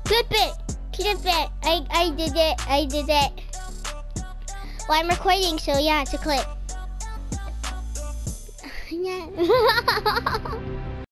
Clip it. Clip it. I did it. I did it. Well, I'm recording, so yeah, it's a clip. Yeah.